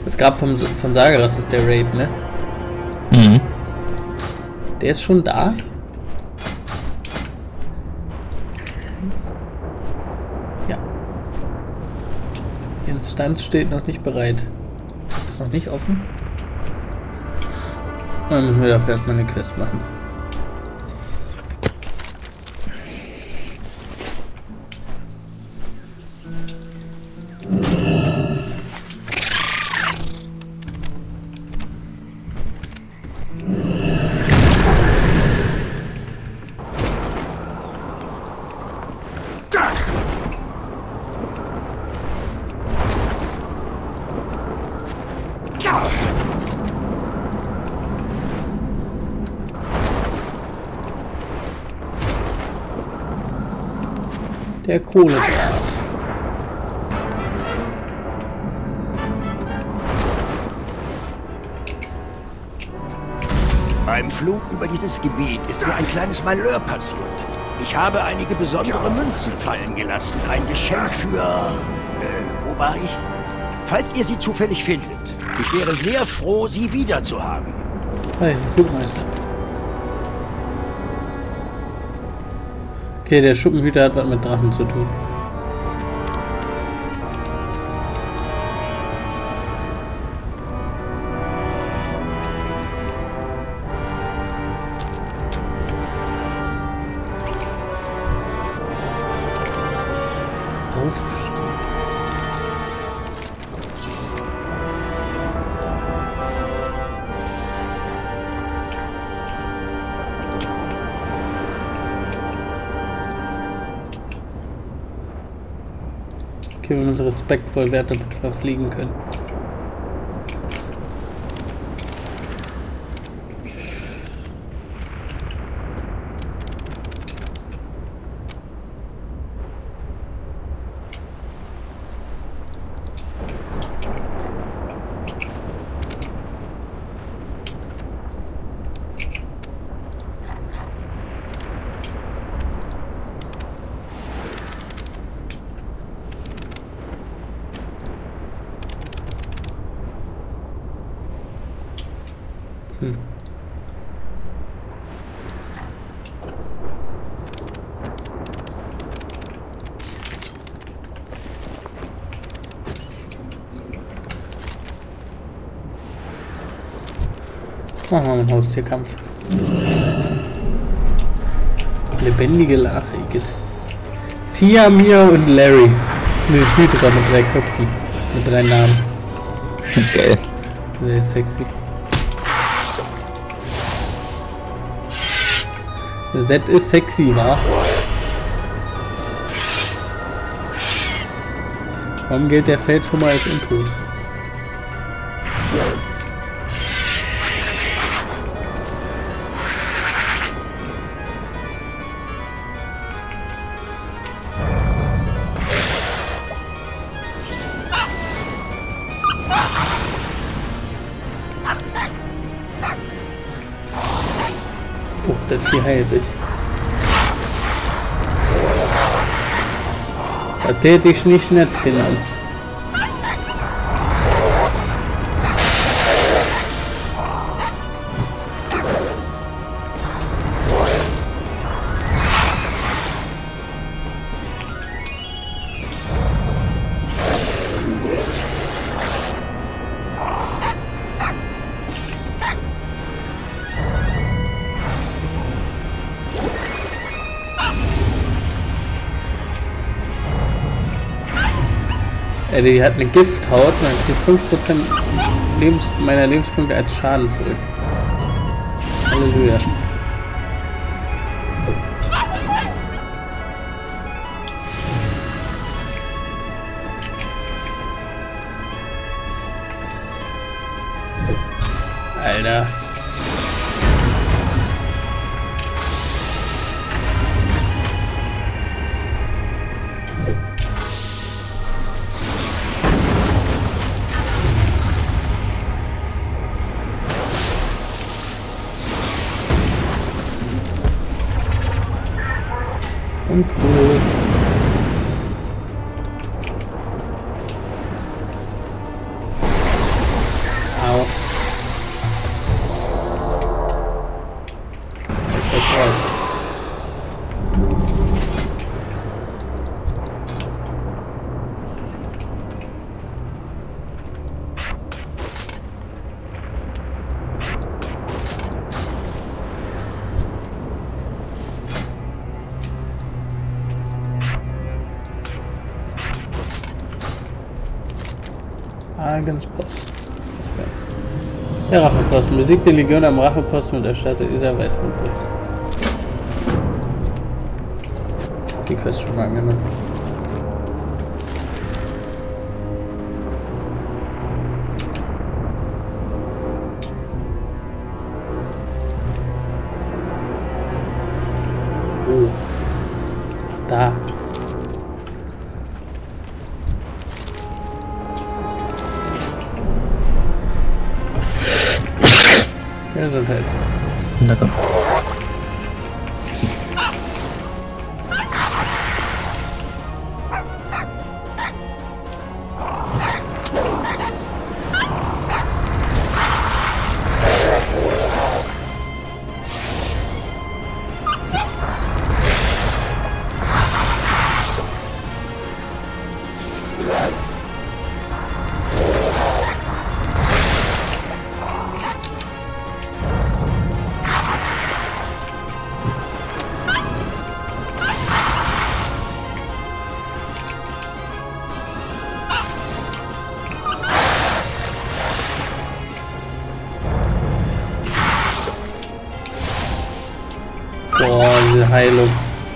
Das Grab von Sageras ist der Raid, ne? Mhm. Der ist schon da? Ja. Die Instanz steht noch nicht bereit. Ist noch nicht offen. Dann müssen wir dafür erstmal eine Quest machen. Der Kohledraht. Beim Flug über dieses Gebiet ist mir ein kleines Malheur passiert. Ich habe einige besondere Münzen fallen gelassen. Ein Geschenk für... wo war ich? Falls ihr sie zufällig findet. Ich wäre sehr froh, sie wieder zu haben. Hey, Flugmeister. Okay, der Schuppenhüter hat was mit Drachen zu tun. Okay, wir müssen respektvoll werden, damit wir fliegen können. Machen wir einen Haustierkampf. Lebendige Lache, Igitt. Tia, Mia und Larry. Das ist eine Hydra mit 3 Köpfen. Mit 3 Namen. Geil. Sehr sexy. Z ist sexy, wa? Warum gilt der Feldschummer als Input? Oh, das Vieh heilt sich. Das hätte ich nicht nett finden. Die hat eine Gifthaut, man kriegt 5% meiner Lebenspunkte als Schaden zurück. Halleluja. Alter. Cool. Agenspost. Der Racheposten. Besiegt die Legion am Racheposten und erstattet dieser Weißblut. Die Quest schon mal angenommen. Oh. Ach, da. Gesundheit. Danke. Boah, diese Heilung.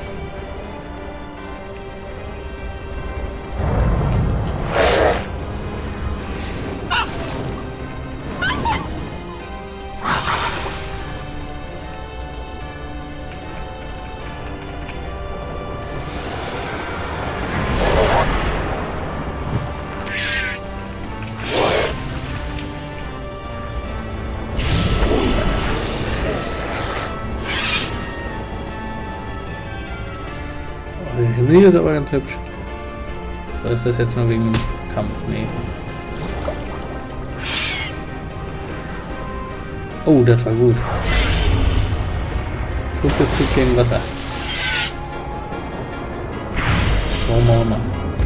Der Himmel hier ist aber ganz hübsch. Oder ist das jetzt nur wegen dem Kampf? Nee. Oh, das war gut. Flugbezug gegen Wasser. Warum auch immer.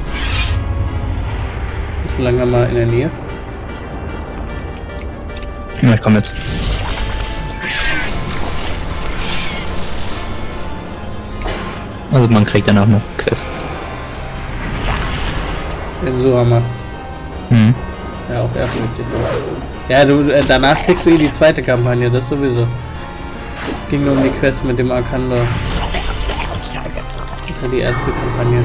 Bist du lange mal in der Nähe? Ja, ich komme jetzt. Also man kriegt danach noch Quest. In Suhammer. Mhm. Ja, auf ersten richtig. Ja, du danach kriegst du die zweite Kampagne, das sowieso. Es ging nur um die Quest mit dem Arcandor. Das war die erste Kampagne.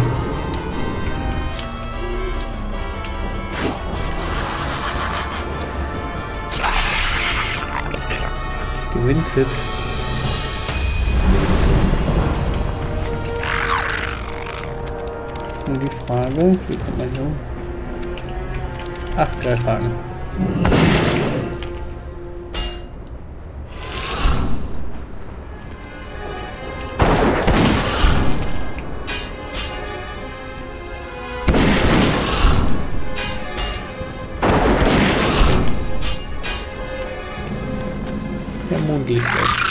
Gewinnt. Nur die Frage, wie kommt man hier hoch? Ach, 3 Fragen. Der Mondlicht.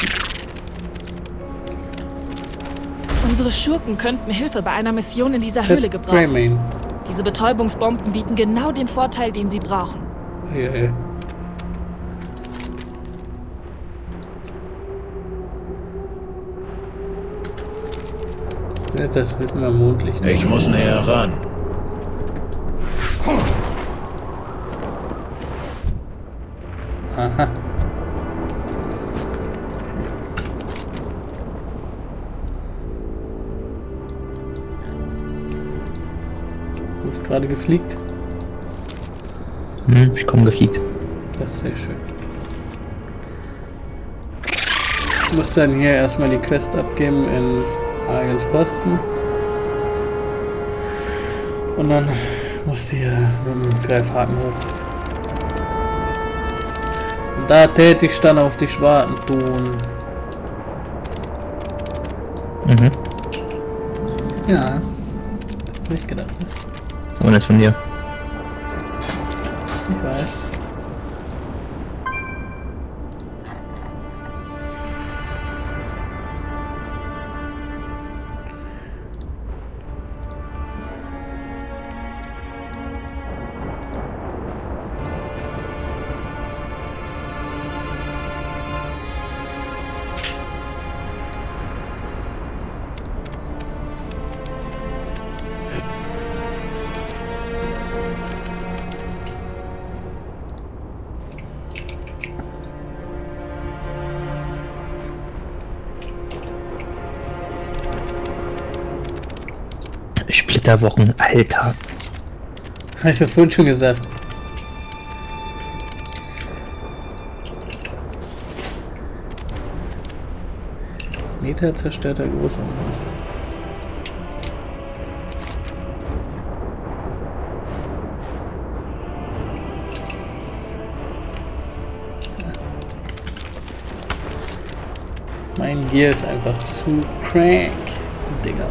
Unsere Schurken könnten Hilfe bei einer Mission in dieser Höhle gebrauchen. Greymane. Diese Betäubungsbomben bieten genau den Vorteil, den sie brauchen. Ja. Ja, das wissen wir Mondlicht. Ich muss näher ran. Aha. Ist gerade gefliegt. Hm, ich komme gefliegt. Das ist sehr schön. Ich muss dann hier erstmal die Quest abgeben in Agensposten. Und dann muss die mit dem Greifhaken hoch. Und da täte ich dann auf die Schwarten tun. Mhm. Ja. Das hab ich gedacht. Ne? Aber nicht von dir. Ich weiß. Splitterwochen, Alter. Hab ich ja vorhin schon gesagt. Neta zerstörter Großunternehmen. Mein Gear ist einfach zu crank, Digga.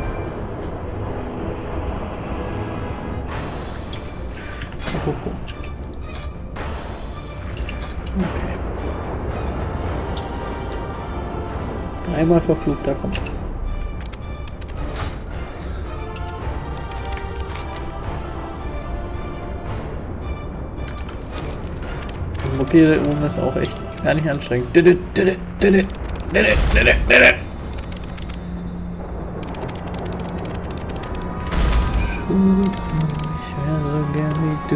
Okay. Dreimal verfluchter Kompass. Okay, da oben ist auch echt gar nicht anstrengend. Ich wäre so gern wie du.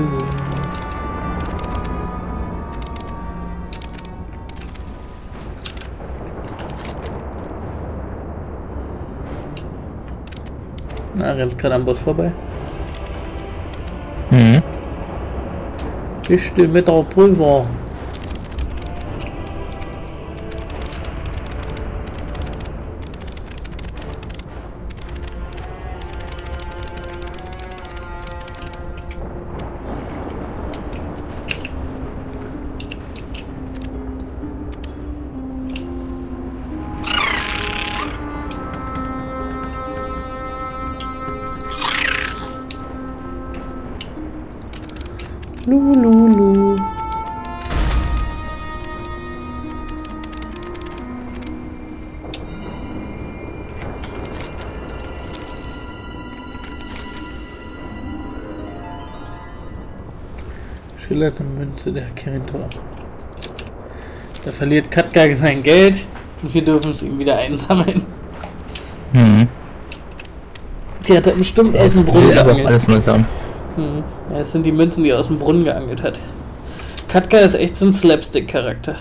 Na, rennt gerade am Bus vorbei. Mhm. Ich stehe mit der Prüfer. Lulu. Schillernde Münze der Kerintor. Da verliert Katka sein Geld und wir dürfen es ihm wieder einsammeln. Mhm. Die hat er bestimmt aus dem Brunnen geangelt. Alles nur haben. Ja, es sind die Münzen, die er aus dem Brunnen geangelt hat. Katka ist echt so ein Slapstick-Charakter.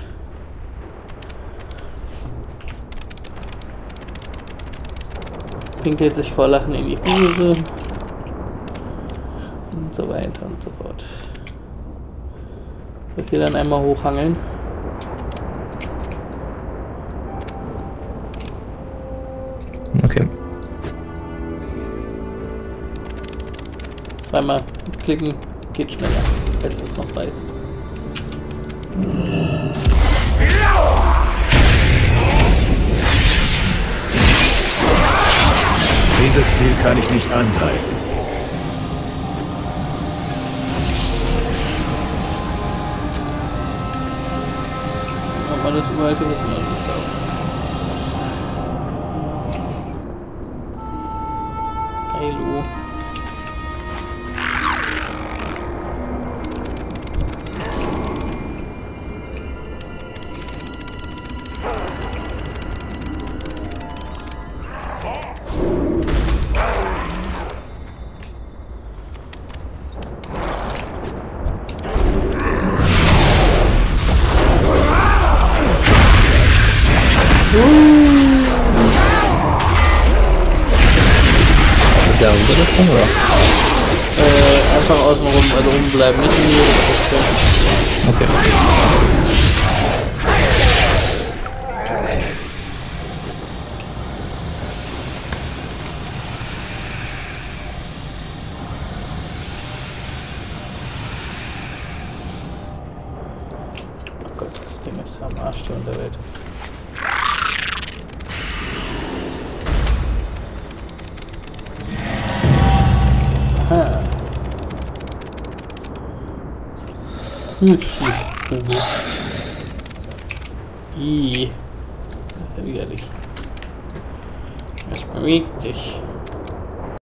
Pinkelt sich vor Lachen in die Hose. Und so weiter und so fort. Soll ich hier dann einmal hochhangeln? Okay. Zweimal klicken, geht schneller, als es noch reißt. Dieses Ziel kann ich nicht angreifen. Ob man das überall für wissen, also nicht auch. Geilo. Ja, wo wird das denn, oder? Einfach außen rum, also umbleiben, nicht in die Richtung. Okay. Oh Gott, das Ding ist am Arsch der Welt. Aha. Kühlschließprobe. Ih. Das ist ja widerlich. Es bewegt sich.